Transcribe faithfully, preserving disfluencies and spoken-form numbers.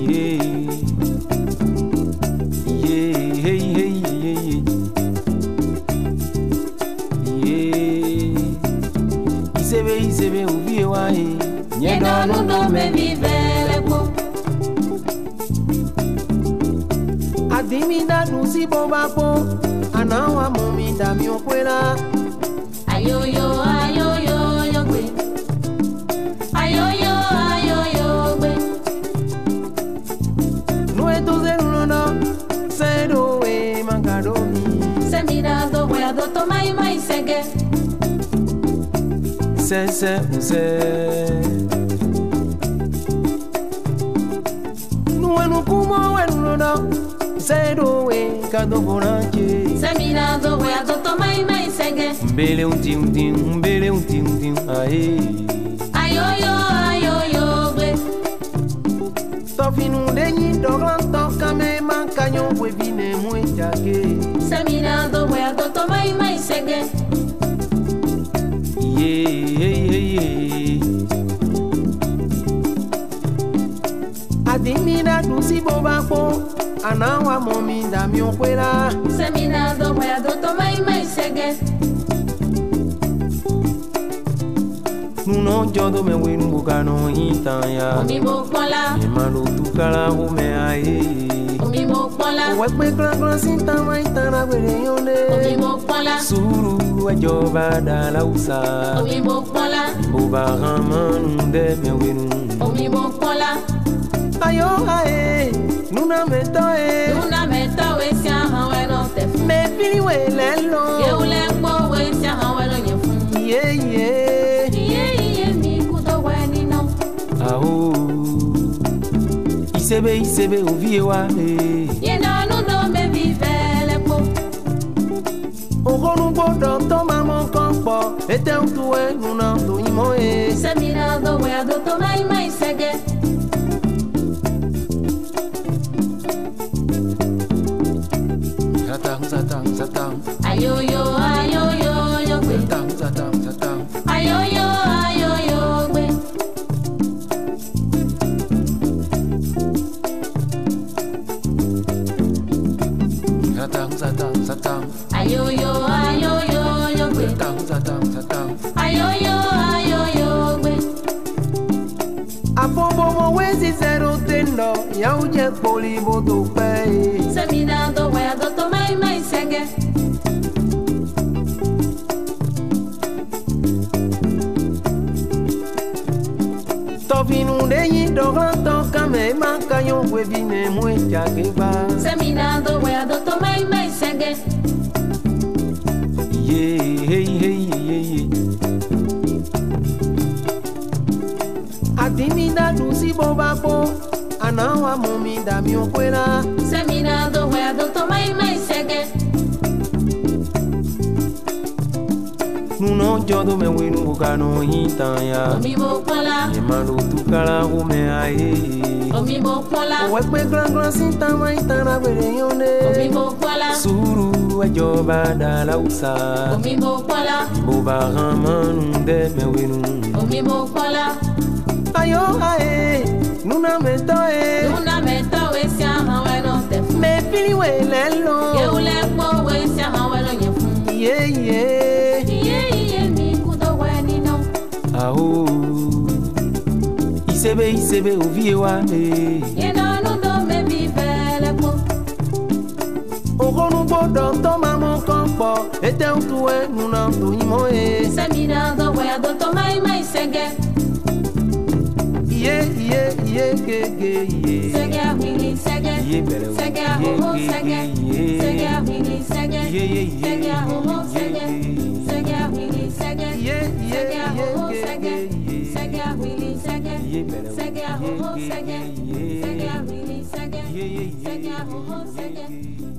yeah, yeah, hey, hey, yeah, yeah. Isebe, isebe, ubi wa e. Nyedo nudo me vivele po. Adimi da nusi boba po. Anawa mumi da mi okwela. Ayoyo, ayoyo, yo gbe. Ayoyo, ayoyo, gbe. No eto zero no, zero e mangadomi. Se mira do voy a do tomai mai sege. Se se se. No enu kumo enu no, zero e kado bonanche. Se mira do voy a do tomai mai sege. Umbele um tim um tim, umbele um tim um tim, aê. Ayoyo, ayoyo, gbe. Tofinu denyi doglan toka me mankanyo we vine muechake. Se mira do voy a do tomai mai sege. Yeah, yeah, yeah. Adimina dusi boba po, anawa momi da mi okwela. Se mira do voy a do tomai mai sege. Nuno jodo me winu bukano hitanya. Omi mo pola, Emalo tukala ume aye. omi mo pola, Wekpe klan klan sinta wa itana wele omi yone. mo pola, Suru ejoba da la usa. omi mo pola, Boba ramanu de me winu. omi mo pola. Ayo ae, nuna meto e. Luna me to we si ahan we no te fu. Me fili we lelo. Ye ule po we si ahan we no ye fu. Yeah, yeah. Iye iye mi kudo we ni no. Aho. Isebe isebe ovie wa e. Ye no no no me vivele po. Ogonu bodo to mamo kompo. Ete utue nuna to imo e. Se mira do we do to mai mai sege. Zatang zatang zatang. Ayoyo ayoyo yo gbe. Zatang zatang zatang. Ayoyo ayoyo gbe. Zatang zatang zatang. Ayoyo ayoyo yo gbe. Zatang zatang zatang. Ayoyo ayoyo gbe. Apobo mo wezi zero tendo. Ya uje poli bodo pe. Se mira do we do to mai mai sege. Tofinu denyi doglan toka me mankanyo we vine muechake ba. Se mira do we do to mai mai sege. Yeah, hey, hey, yeah, yeah. Adimi da dusi boba po, anawa momi da mi okwela. Se mira do we do to mai mai sege. Nuno jodo me winu bukano hitanya. Omi mo pola, Emalo tukala ume aye. omi mo pola, Wekpe klan klan sinta wa itana wele omi yone. mo pola, Suru ejoba da la usa. omi mo pola, Boba ramanu de me winu. omi mo pola. Ayo ae, nuna meto e. Luna me to we si ahan we no te fu. Me fili we Ye lelo. ule po we si ahan we no ye fu. Yeah, yeah. Iye iye mi kudo we ni no. Aho. Isebe isebe ovie wa e. Ye no no do me vivele po. Ogonu bodo to mamo kompo. Ete utue nuna to imo e. Se mira do we do to mai mai sege. Iye iye iye ge ge iye. Sege a wili sege. Iye bele o. Sege a ho ho sege. Sege a wili sege. Iye iye iye. Sege a ho ho sege. Sege a wili sege. Iye iye Sege a ho ho iye sege. ge ge iye. Sege a wili sege. Iye bele o. Sege a ho ho Iye ge sege. ge iye. Sege a wili sege. Iye iye iye Sege a ho ho iye sege. ge ge.